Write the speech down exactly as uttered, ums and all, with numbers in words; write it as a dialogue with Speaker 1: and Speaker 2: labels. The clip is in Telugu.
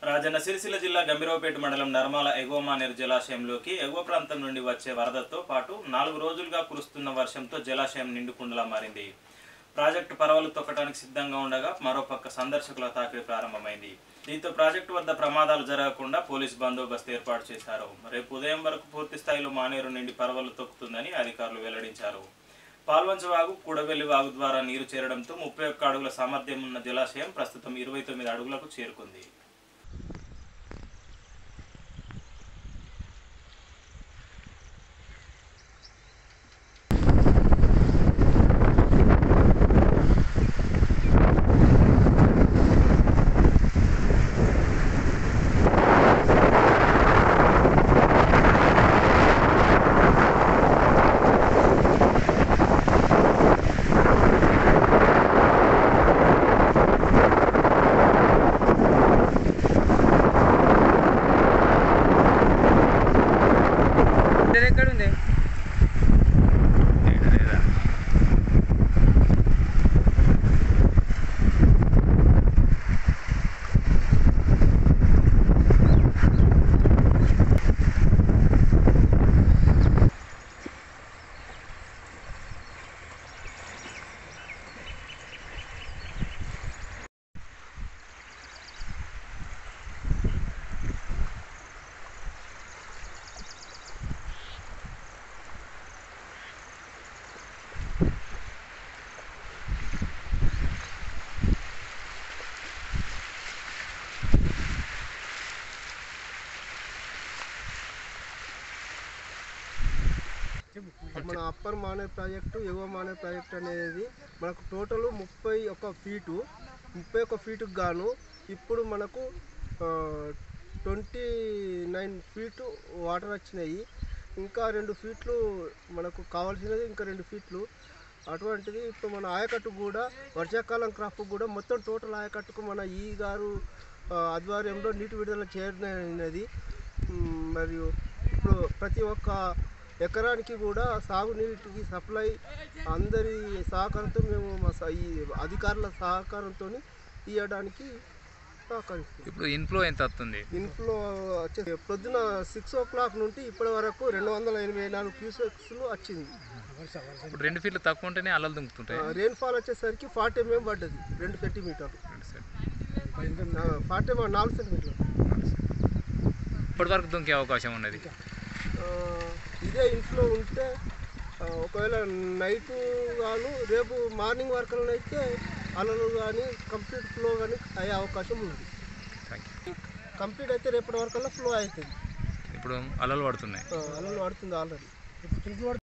Speaker 1: రాజన్న సిరిసిల్ల జిల్లా గంభీరావుపేట మండలం నర్మాల ఎగువ మానేరు జలాశయంలోకి ఎగువ ప్రాంతం నుండి వచ్చే వరదతో పాటు నాలుగు రోజులుగా కురుస్తున్న వర్షంతో జలాశయం నిండుకుండలా మారింది. ప్రాజెక్టు పరవలు తొక్కడానికి సిద్ధంగా ఉండగా మరోపక్క సందర్శకుల తాకిడి ప్రారంభమైంది. దీంతో ప్రాజెక్టు వద్ద ప్రమాదాలు జరగకుండా పోలీస్ బందోబస్తు ఏర్పాటు చేశారు. రేపు ఉదయం వరకు పూర్తి స్థాయిలో మానేరు నుండి పరవలు తొక్కుతుందని అధికారులు వెల్లడించారు. పాల్వంచ వాగు, కూడవెల్లి వాగు ద్వారా నీరు చేరడంతో ముప్పై ఒక్క అడుగుల సామర్థ్యం ఉన్న జలాశయం ప్రస్తుతం ఇరవై తొమ్మిది అడుగులకు చేరుకుంది.
Speaker 2: మన అప్పర్ మానేర్ ప్రాజెక్టు, ఎగువ మానేర్ ప్రాజెక్టు అనేది మనకు టోటల్ ముప్పై ఒక ఫీటు ముప్పై ఒక ఫీటుకు గాను ఇప్పుడు మనకు ట్వంటీ నైన్ ఫీటు వాటర్ వచ్చినాయి. ఇంకా రెండు ఫీట్లు మనకు కావాల్సినది, ఇంకా రెండు ఫీట్లు అటువంటిది. ఇప్పుడు మన ఆయకట్టు కూడా వర్షాకాలం క్రాప్ కూడా మొత్తం టోటల్ ఆయకట్టుకు మన ఈ గారు ఆధ్వర్యంలో నీటి విడుదల చేయనది. మరియు ఇప్పుడు ప్రతి ఒక్క ఎకరానికి కూడా సాగునీటికి సప్లై అందరి సహకారంతో మేము మా ఈ అధికారుల సహకారంతో ఇవ్వడానికి సహకరిస్తాం.
Speaker 3: ఇప్పుడు ఇన్ఫ్లో ఎంత వస్తుంది?
Speaker 2: ఇన్ఫ్లో వచ్చేసి పొద్దున సిక్స్ ఓ క్లాక్ నుండి ఇప్పటి వరకు రెండు వందల ఎనభై నాలుగు క్యూసెక్స్లు వచ్చింది.
Speaker 3: ఇప్పుడు రెండు ఫీట్లు తక్కువ ఉంటేనే అలలు దుంకుతుంటాయి.
Speaker 2: రెయిన్ఫాల్ వచ్చేసరికి ఫార్టీ ఎంఎం పడ్డది, రెండు సెంటీమీటర్లు ఫార్టీ ఎంఎం నాలుగు సెంటీమీటర్లు
Speaker 3: ఇప్పటి వరకు దుంకే అవకాశం ఉన్నది.
Speaker 2: ఇదే ఇన్ఫ్లో ఉంటే ఒకవేళ నైటు గాను రేపు మార్నింగ్ వరకు అయితే అలలు కానీ కంప్లీట్ ఫ్లో కానీ అయ్యే అవకాశం ఉంది. కంప్లీట్ అయితే రేపటి వరకల్లా ఫ్లో అవుతుంది.
Speaker 3: ఇప్పుడు అలలు పడుతున్నాయి,
Speaker 2: అలలు పడుతుంది ఆల్రెడీ.